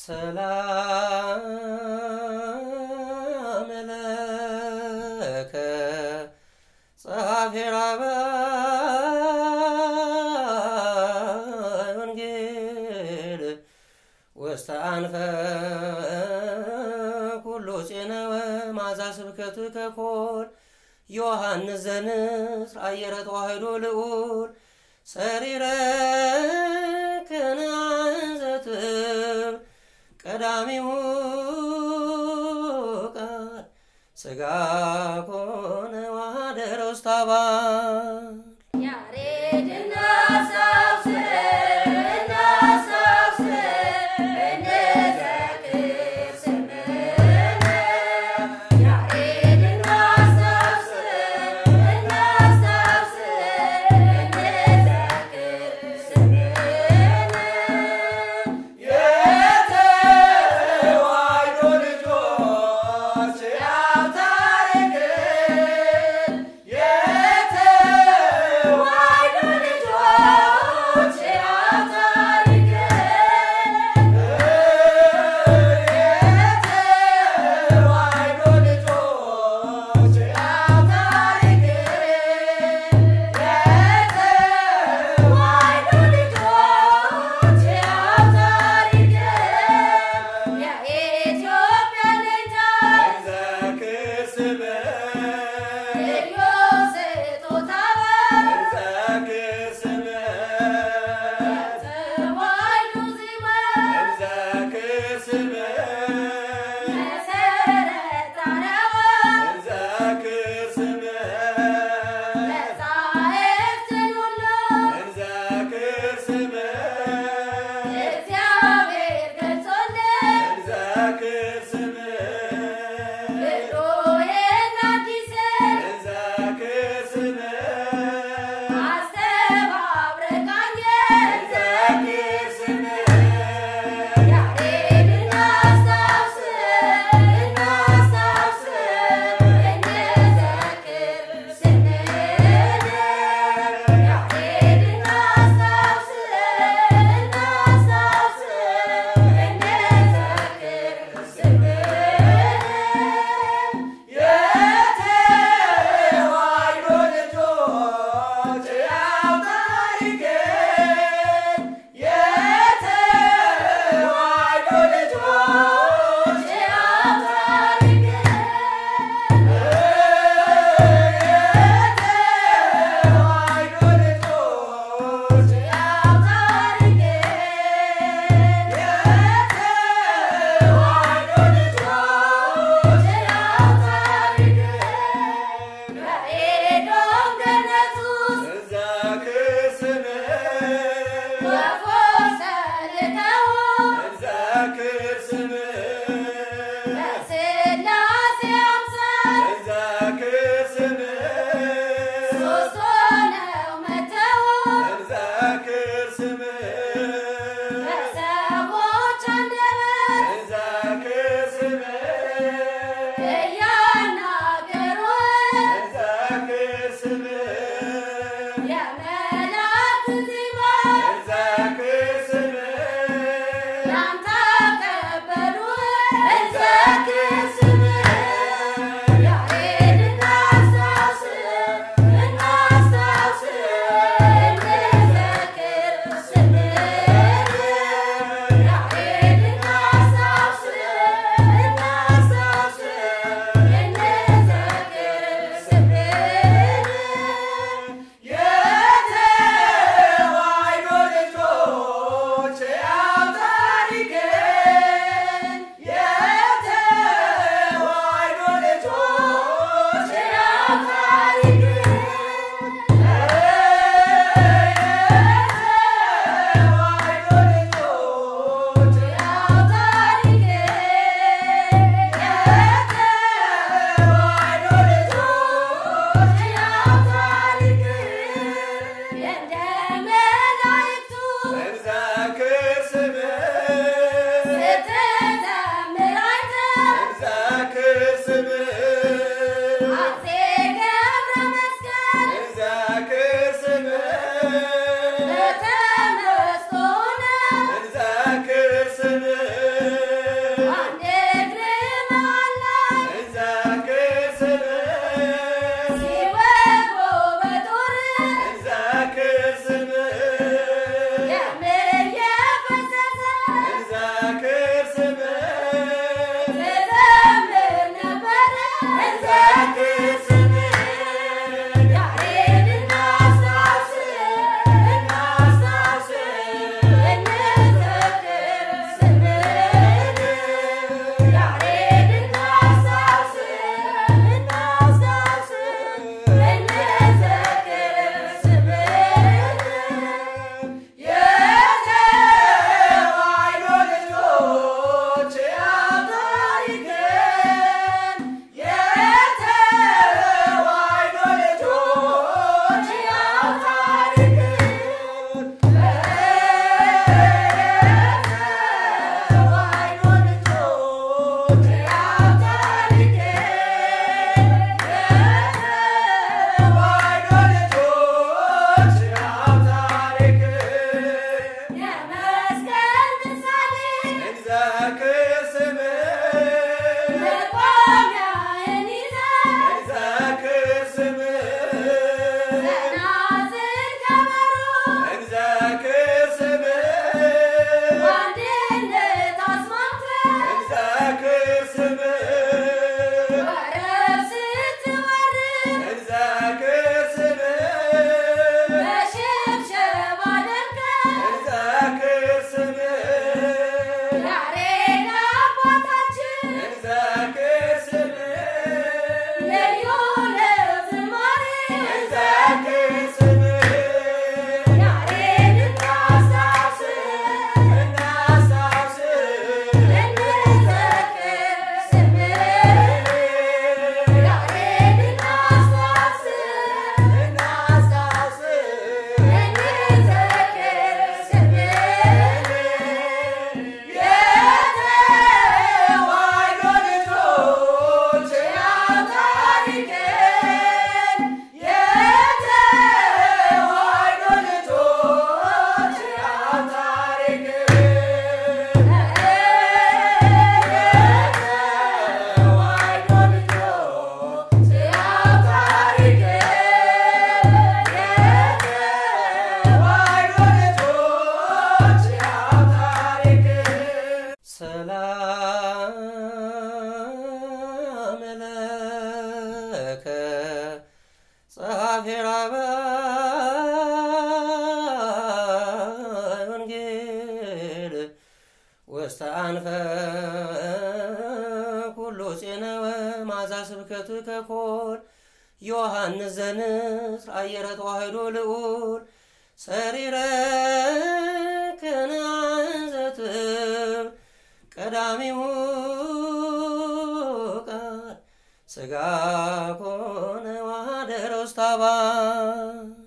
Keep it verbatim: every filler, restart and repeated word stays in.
ሰላም ለከ ጸሐፌ ወንጌል ወስተአንፈ ኩሉ ጼነወ ማዛ ስብከትከ ኮል ዮሐንስ ዘንስር አየረ ተዋሕዶ ልዑል ሰሪረከነ ዘትብ ቀዳሚሁ ቃል ሥጋ ኮነ ወኀደረ ውስተ አባል ያሬድና ሳብስና ሳብስን እንዘክር ስምህን ያሬድና ሳብስና ሳብስን እንዘክር ስምህን የተዋሕዶ ልጆች ያታሪክን የተዋሕዶ ልጆች ያታሪክን የተዋሕዶ ልጆች ያታሪክን የተዋሕዶ ልጆች ያታሪክን የኢትዮጵያ ልጅ እንዘክር ስምህን ልዩ ስጦታውን እንዘክር ስምህን ተዋሕዶ ዜማ እንዘክር ስምህን መሰረት ጣሪያውን እንዘክር ስምህን መጻሕፍትን ሁሉ እንዘክር ስምህን እግዚአብሔር ገልጾልን እንዘክር ስምህን ብሉይና አዲስን እንዘክር ስምህን አስተባብረን ቃኘን እንዘክር ስምህን ያሬድና ወስተአንፈ ኩሉ ጼነወ ማዛ ስብከቱ ከኮል ዮሐንስ ዘንስ አየረ ተዋህዶ ልዑል ሰሪረ ከናዘትብ ቀዳሚሁ ቃል ሥጋ ኮነ ወኀደረ ውስተ አብአብ